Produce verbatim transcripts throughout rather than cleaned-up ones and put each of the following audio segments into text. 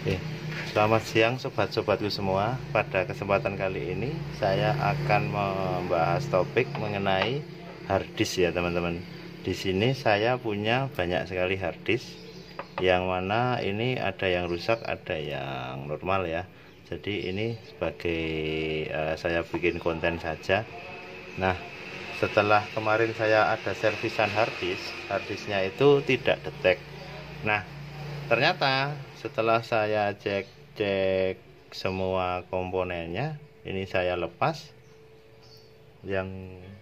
Oke, selamat siang sobat-sobatku semua. Pada kesempatan kali ini saya akan membahas topik mengenai harddisk ya teman-teman. Di sini saya punya banyak sekali harddisk, yang mana ini ada yang rusak, ada yang normal ya. Jadi ini sebagai uh, saya bikin konten saja. Nah, setelah kemarin saya ada servisan harddisk, harddisknya itu tidak detek. Nah, ternyata setelah saya cek-cek semua komponennya, ini saya lepas. Yang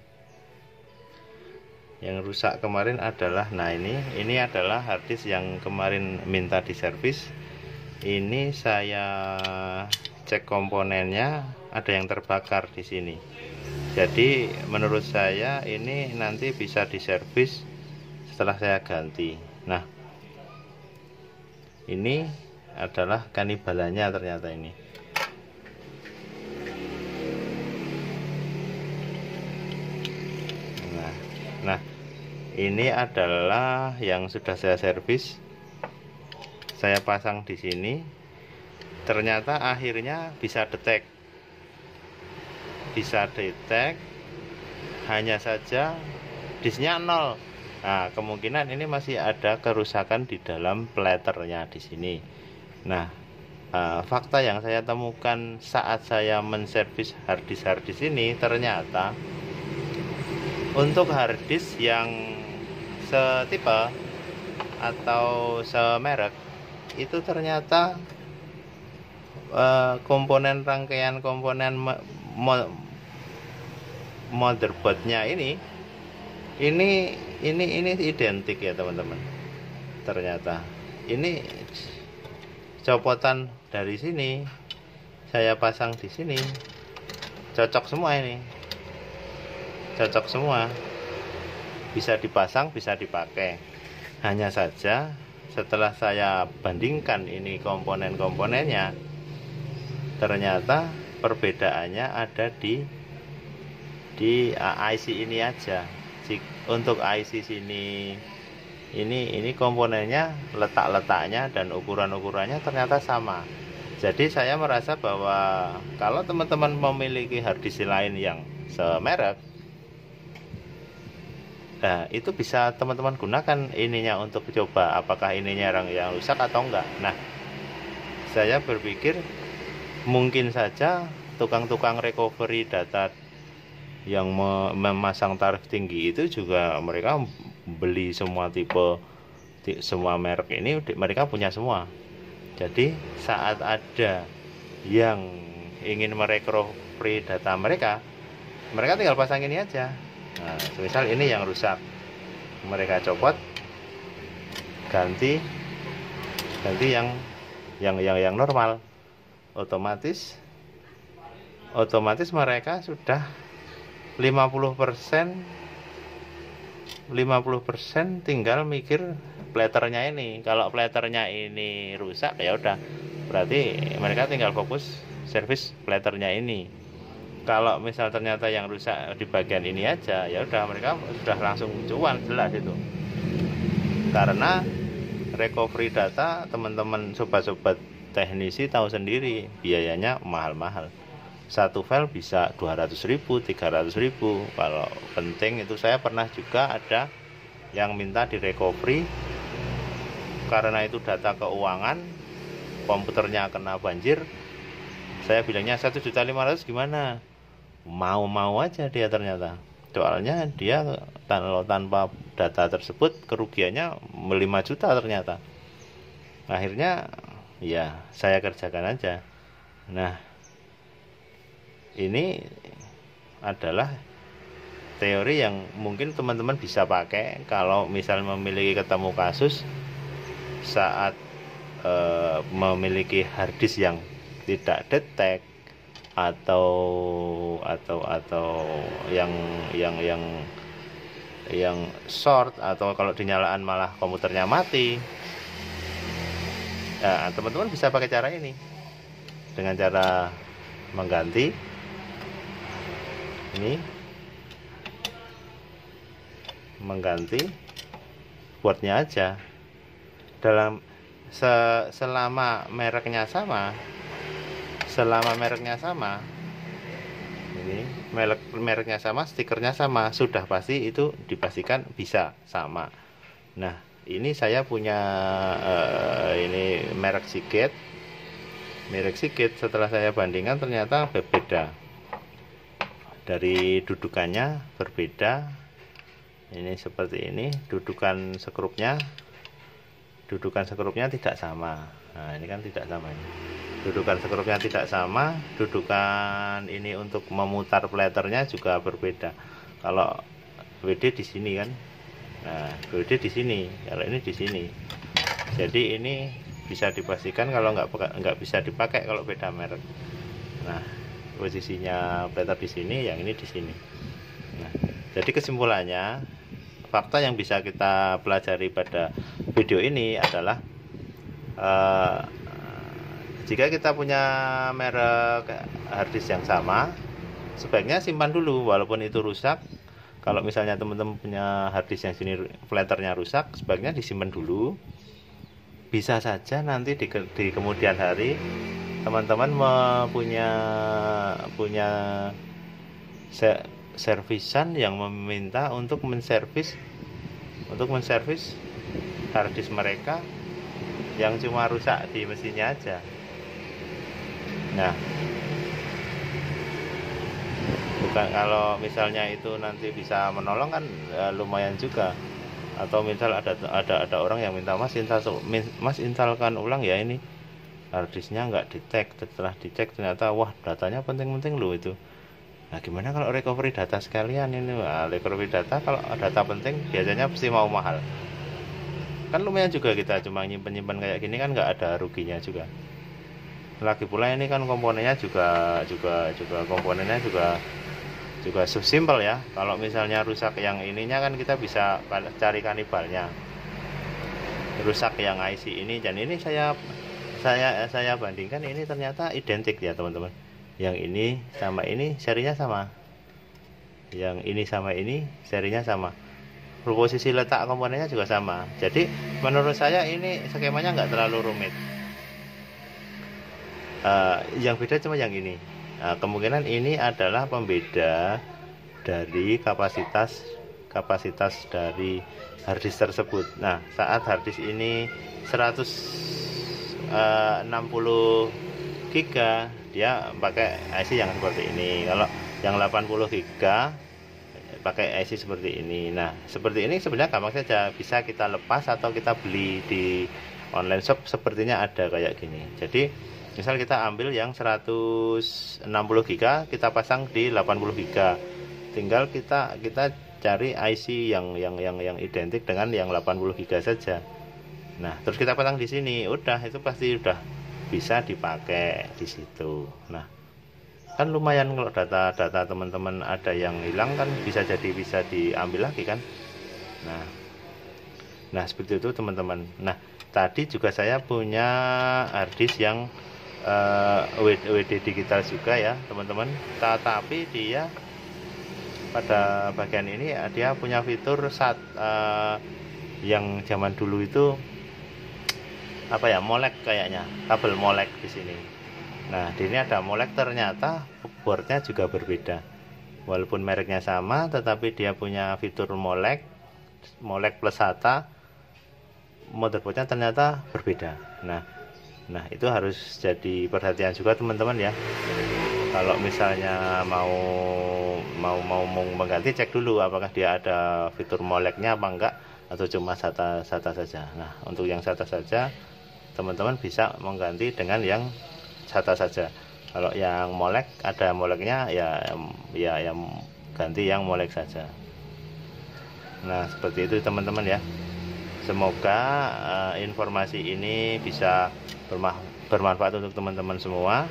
yang rusak kemarin adalah, nah ini ini adalah harddisk yang kemarin minta diservis. Ini saya cek komponennya, ada yang terbakar di sini. Jadi menurut saya ini nanti bisa diservis setelah saya ganti. Nah, ini adalah kanibalannya ternyata ini. Nah, nah ini adalah yang sudah saya servis. Saya pasang di sini. Ternyata akhirnya bisa detek. Bisa detek. Hanya saja disknya nol. Nah, kemungkinan ini masih ada kerusakan di dalam platernya di sini. Nah, uh, fakta yang saya temukan saat saya menservis harddisk harddisk ini, ternyata untuk harddisk yang setipe atau semerek itu ternyata uh, komponen rangkaian komponen mo motherboardnya ini ini ini ini identik ya teman-teman. Ternyata ini copotan dari sini saya pasang di sini, cocok semua, ini cocok semua, bisa dipasang, bisa dipakai. Hanya saja setelah saya bandingkan ini komponen-komponennya, ternyata perbedaannya ada di di I C ini aja. Untuk I C sini ini ini komponennya, letak-letaknya dan ukuran-ukurannya ternyata sama. Jadi saya merasa bahwa kalau teman-teman memiliki harddisk lain yang semerek, nah itu bisa teman-teman gunakan ininya untuk coba apakah ininya yang, yang rusak atau enggak. Nah, saya berpikir mungkin saja tukang-tukang recovery data yang memasang tarif tinggi itu juga mereka beli semua tipe, semua merek ini mereka punya semua. Jadi saat ada yang ingin merecovery data mereka, mereka tinggal pasang ini aja. Nah, misal ini yang rusak, mereka copot, ganti ganti yang yang yang yang normal, otomatis otomatis mereka sudah lima puluh persen lima puluh persen tinggal mikir platernya ini. Kalau platernya ini rusak, ya udah berarti mereka tinggal fokus servis platernya ini. Kalau misal ternyata yang rusak di bagian ini aja, ya udah mereka sudah langsung cuan jelas itu. Karena recovery data, teman-teman sobat-sobat teknisi tahu sendiri biayanya mahal-mahal. Satu file bisa dua ratus ribu, tiga ratus ribu. Kalau penting itu, saya pernah juga ada yang minta di recovery karena itu data keuangan, komputernya kena banjir. Saya bilangnya satu juta lima ratus gimana? Mau-mau aja dia ternyata. Soalnya dia kalau tanpa data tersebut kerugiannya lima juta ternyata. Akhirnya ya saya kerjakan aja. Nah, ini adalah teori yang mungkin teman-teman bisa pakai kalau misal memiliki ketemu kasus saat e, memiliki harddisk yang tidak detek atau atau atau yang yang yang yang short, atau kalau dinyalakan malah komputernya mati. Nah, teman-teman bisa pakai cara ini dengan cara mengganti ini, mengganti boardnya aja. Dalam se selama mereknya sama, selama mereknya sama, ini merek mereknya sama, stikernya sama, sudah pasti itu dipastikan bisa sama. Nah, ini saya punya uh, ini merek Seagate, merek Seagate setelah saya bandingkan ternyata berbeda. Dari dudukannya berbeda. Ini seperti ini, dudukan skrupnya, dudukan skrupnya tidak sama. Nah, ini kan tidak sama ini. Dudukan skrupnya tidak sama, dudukan ini untuk memutar platernya juga berbeda. Kalau W D di sini kan, nah W D di sini, kalau ini di sini. Jadi ini bisa dipastikan kalau nggak nggak bisa dipakai kalau beda merek. Nah, posisinya plater di sini, yang ini di sini. Nah, jadi kesimpulannya, fakta yang bisa kita pelajari pada video ini adalah uh, jika kita punya merek harddisk yang sama, sebaiknya simpan dulu walaupun itu rusak. Kalau misalnya teman-teman punya harddisk yang sini platernya rusak, sebaiknya disimpan dulu. Bisa saja nanti di, di kemudian hari teman-teman punya punya se servisan yang meminta untuk menservis untuk menservis harddisk mereka yang cuma rusak di mesinnya aja. Nah, bukan kalau misalnya itu nanti bisa menolong kan ya, lumayan juga. Atau misal ada ada ada orang yang minta mas install mas instalkan ulang ya ini harddisknya nggak dicek, setelah dicek ternyata wah datanya penting-penting loh itu. Nah, gimana kalau recovery data sekalian ini? Nah, recovery data kalau data penting biasanya pasti mau mahal. Kan lumayan juga kita cuma nyimpen-nyimpen kayak gini kan nggak ada ruginya juga. Lagi pula ini kan komponennya juga juga juga komponennya juga juga simple ya. Kalau misalnya rusak yang ininya kan kita bisa cari kanibalnya. Rusak yang I C ini dan ini saya saya saya bandingkan ini ternyata identik ya teman-teman. Yang ini sama ini serinya sama, yang ini sama ini serinya sama, posisi letak komponennya juga sama. Jadi menurut saya ini skemanya nggak terlalu rumit. Uh, yang beda cuma yang ini. Nah, kemungkinan ini adalah pembeda dari kapasitas kapasitas dari harddisk tersebut. Nah, saat harddisk ini seratus enam puluh giga dia pakai I C yang seperti ini. Kalau yang delapan puluh giga pakai I C seperti ini. Nah, seperti ini sebenarnya gampang saja, bisa kita lepas atau kita beli di online shop, sepertinya ada kayak gini. Jadi misal kita ambil yang seratus enam puluh giga, kita pasang di delapan puluh giga. Tinggal kita kita cari I C yang yang yang yang identik dengan yang delapan puluh giga saja. Nah, terus kita pasang di sini, udah itu pasti udah bisa dipakai di situ. Nah, kan lumayan kalau data-data teman-teman ada yang hilang kan bisa jadi bisa diambil lagi kan. Nah, nah seperti itu teman-teman. Nah, tadi juga saya punya harddisk yang uh, W D digital juga ya teman-teman. Tetapi dia pada bagian ini dia punya fitur saat uh, yang zaman dulu itu apa ya, molek kayaknya, kabel molek di sini. Nah, di sini ada molek, ternyata boardnya juga berbeda. Walaupun mereknya sama, tetapi dia punya fitur molek, molek plus SATA. Motherboardnya ternyata berbeda. Nah, nah itu harus jadi perhatian juga teman-teman ya. Kalau misalnya mau mau mau mau mengganti, cek dulu apakah dia ada fitur moleknya apa enggak, atau cuma SATA SATA saja. Nah, untuk yang SATA saja teman-teman bisa mengganti dengan yang SATA saja. Kalau yang molek ada moleknya ya ya yang ganti yang molek saja. Nah, seperti itu teman-teman ya. Semoga uh, informasi ini bisa bermanfaat untuk teman-teman semua.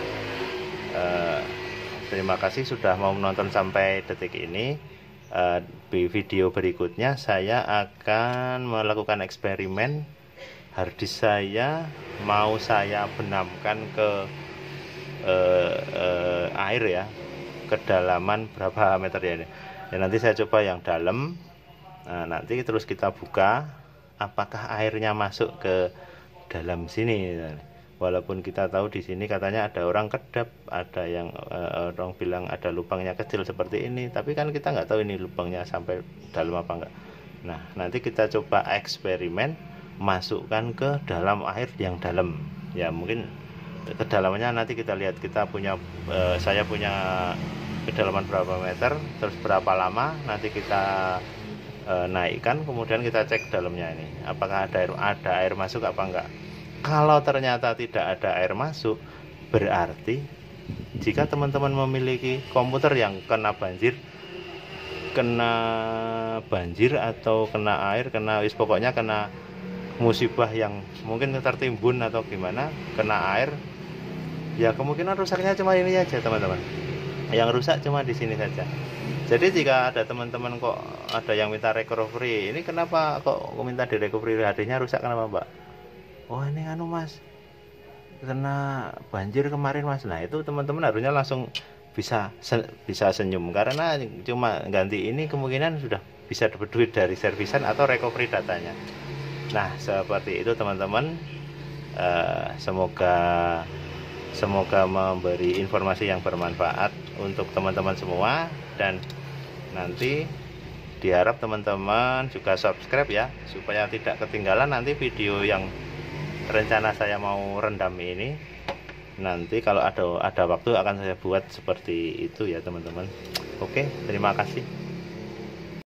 Uh, terima kasih sudah mau menonton sampai detik ini. Uh, di video berikutnya saya akan melakukan eksperimen harddisk saya, mau saya benamkan ke uh, uh, air ya, kedalaman berapa meter ya ini. Ya, nanti saya coba yang dalam. Nah, nanti terus kita buka apakah airnya masuk ke dalam sini. Walaupun kita tahu di sini katanya ada orang kedap, ada yang uh, orang bilang ada lubangnya kecil seperti ini, tapi kan kita nggak tahu ini lubangnya sampai dalam apa enggak. Nah, nanti kita coba eksperimen, masukkan ke dalam air yang dalam. Ya mungkin kedalamannya nanti kita lihat, kita punya uh, saya punya kedalaman berapa meter, terus berapa lama, nanti kita uh, naikkan, kemudian kita cek dalamnya ini, apakah ada air, ada air masuk apa enggak. Kalau ternyata tidak ada air masuk, berarti jika teman-teman memiliki komputer yang kena banjir, kena banjir atau kena air, kena wis pokoknya kena musibah yang mungkin tertimbun atau gimana, kena air, ya kemungkinan rusaknya cuma ini aja teman-teman. Yang rusak cuma di sini saja. Jadi jika ada teman-teman kok ada yang minta recovery, ini kenapa kok minta di recovery, H D-nya rusak kenapa Mbak? Oh ini anu mas, kena banjir kemarin mas. Nah itu teman-teman harusnya langsung bisa se bisa senyum, karena cuma ganti ini kemungkinan sudah bisa dapat duit dari servisan atau recovery datanya. Nah seperti itu teman-teman. uh, semoga semoga memberi informasi yang bermanfaat untuk teman-teman semua, dan nanti diharap teman-teman juga subscribe ya, supaya tidak ketinggalan nanti video yang rencana saya mau rendam ini. Nanti kalau ada ada waktu akan saya buat seperti itu ya teman-teman. Oke, terima kasih.